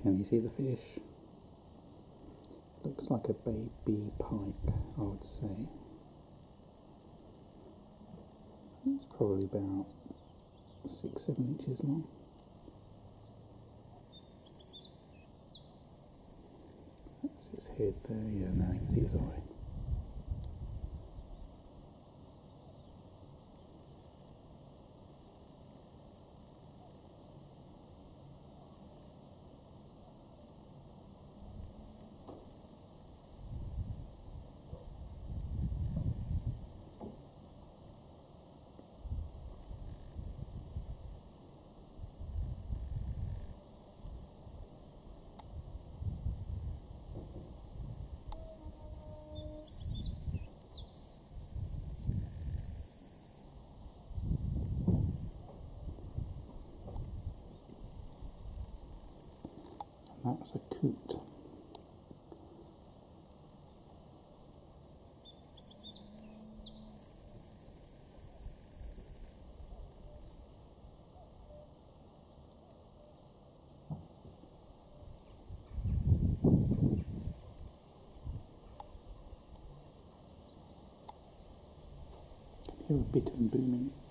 Can you see the fish? Looks like a baby pike, I would say. It's probably about 6-7 inches long. That's its head there, yeah, now you can see its eye. That's a coot. Hear a bit and booming.